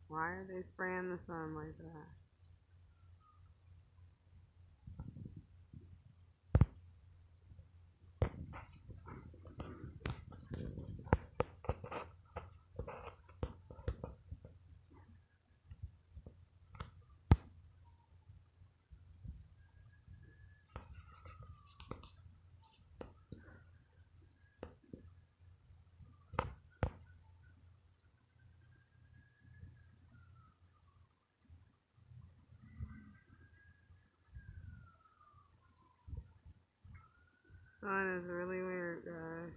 Why are they spraying the sun like that? Sun is really weird, guys.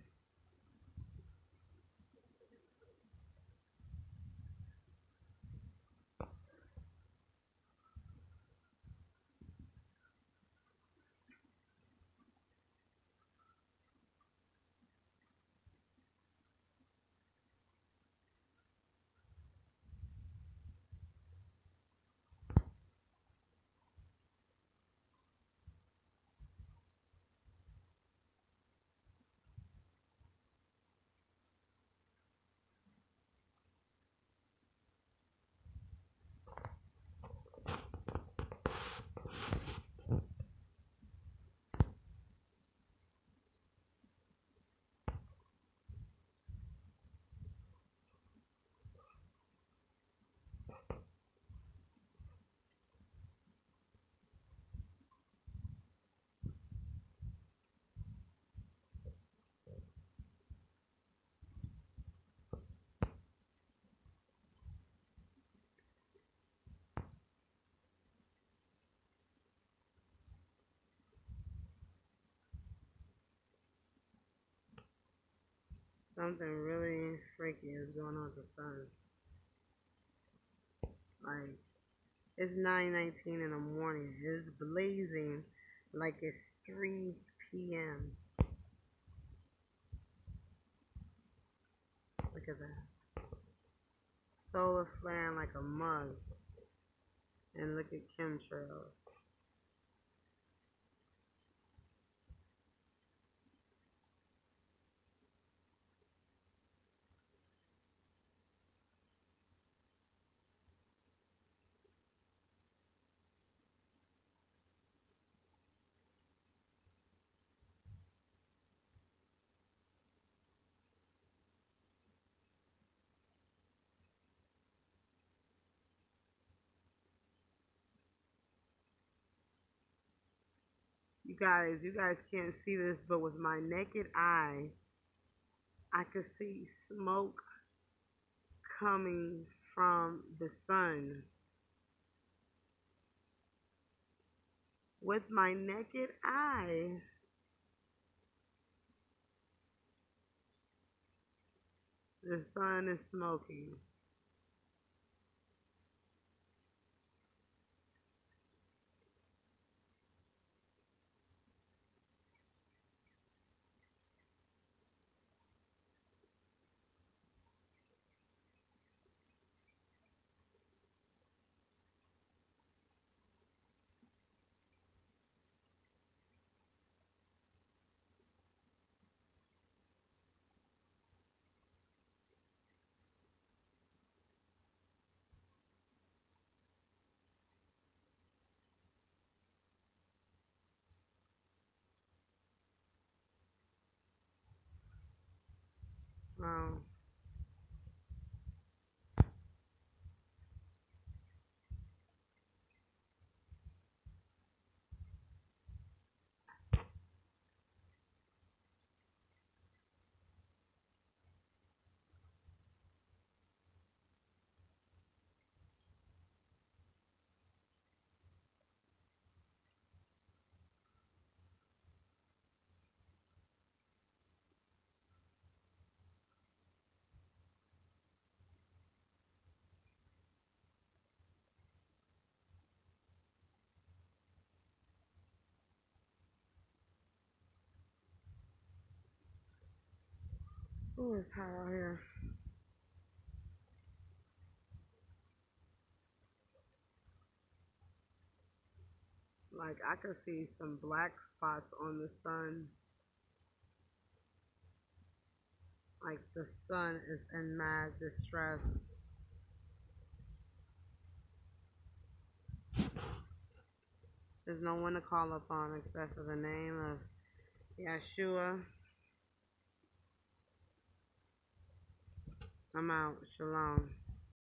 Something really freaky is going on with the sun. Like, it's 9:19 in the morning. It's blazing like it's 3 p.m. Look at that. Solar flaring like a mug. And look at chemtrails. You guys can't see this, but with my naked eye, I could see smoke coming from the sun. With my naked eye, the sun is smoking. Wow. Ooh, it's hot out here. Like, I could see some black spots on the sun. Like, the sun is in mad distress. There's no one to call upon except for the name of Yeshua. I'm out. Shalom.